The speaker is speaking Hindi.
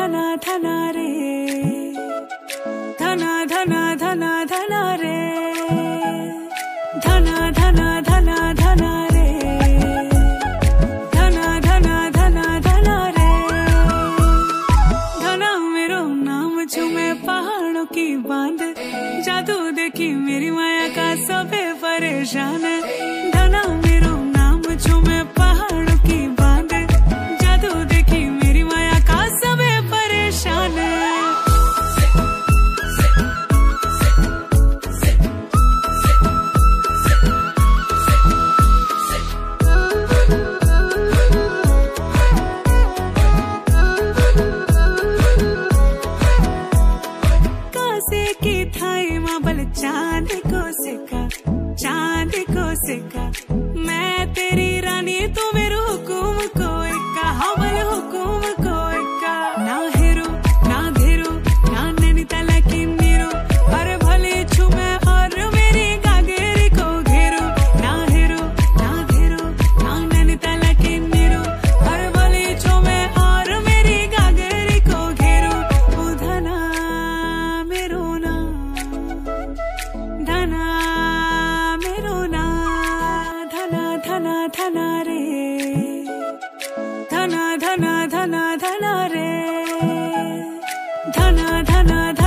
धना धना रे, धना धना धना धना रे, धना धना धना धना रे, धना धना धना धना रे। धना मेरो नाम चूमे पहाड़ों की बांध, जादू देखी मेरी माया का सबे परेशान। धना मेरो नाम चूमे पहाड़ों की बांध, जादू देखी मेरी माया का सबे परेशान। कासे की थाई माबल चांद को सिका, चांद को सिका। मैं तेरी रानी तू मेरे हुकुम को इक्का, हमल हुकुम को इक्का। ना हेरो ना धेरो ना नैनीताल की नीरो, अरे भले छुमे और मेरी गागेरी को घेरो। ना हेरो ना धेरो ना नैनीताल की नीरो, अरे भले छुमे और मेरी गागेरी को घेरो। ओ धना मेरो ना, धना मेरो ना, धना धना धना रे, धना धना धना धना रे, धना धना